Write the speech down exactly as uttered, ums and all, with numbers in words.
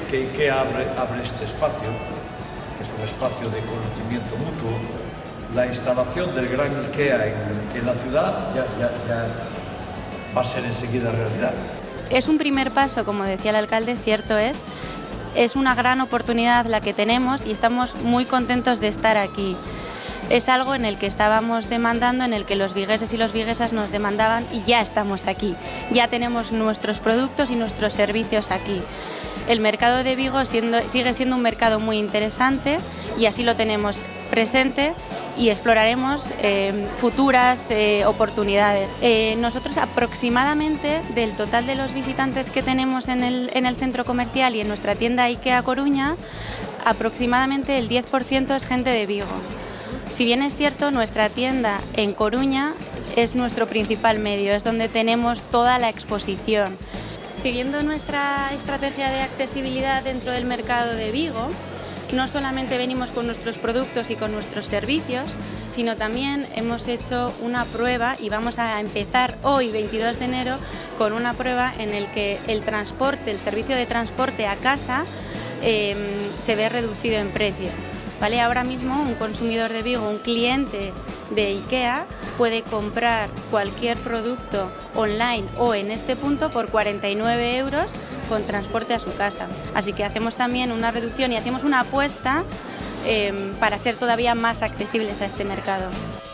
que IKEA abre, abre este espacio, que es un espacio de conocimiento mutuo, la instalación del gran IKEA en, en la ciudad ya, ya, ya va a ser enseguida realidad. Es un primer paso, como decía el alcalde, cierto es, es una gran oportunidad la que tenemos y estamos muy contentos de estar aquí. Es algo en el que estábamos demandando, en el que los vigueses y los viguesas nos demandaban y ya estamos aquí. Ya tenemos nuestros productos y nuestros servicios aquí. El mercado de Vigo siendo, sigue siendo un mercado muy interesante y así lo tenemos presente y exploraremos eh, futuras eh, oportunidades. Eh, nosotros aproximadamente del total de los visitantes que tenemos en el, en el centro comercial y en nuestra tienda IKEA Coruña, aproximadamente el diez por ciento es gente de Vigo. Si bien es cierto, nuestra tienda en Coruña es nuestro principal medio, es donde tenemos toda la exposición. Siguiendo nuestra estrategia de accesibilidad dentro del mercado de Vigo, no solamente venimos con nuestros productos y con nuestros servicios, sino también hemos hecho una prueba y vamos a empezar hoy, veintidós de enero, con una prueba en la que el transporte, el servicio de transporte a casa eh, se ve reducido en precio. ¿Vale? Ahora mismo un consumidor de Vigo, un cliente de IKEA, puede comprar cualquier producto online o en este punto por cuarenta y nueve euros con transporte a su casa. Así que hacemos también una reducción y hacemos una apuesta eh, para ser todavía más accesibles a este mercado.